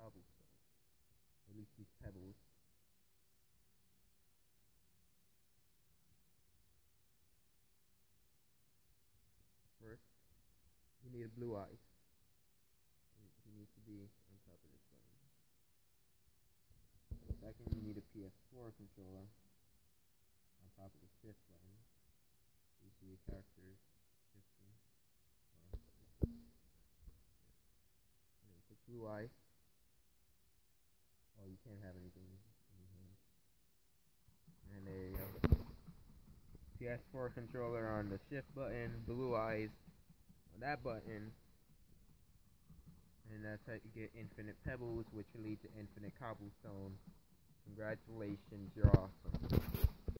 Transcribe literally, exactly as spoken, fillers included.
cobblestone. At least these pebbles. First, you need a blue eye. He needs to be on top of this button. Second, you need a P S four controller on top of the shift button. You see your character shifting. Or, and then pick blue eye. Oh, you can't have anything in your hand. And there you go. P S four controller on the shift button, blue eyes on that button. And that's how you get infinite pebbles, which will lead to infinite cobblestone. Congratulations, you're awesome.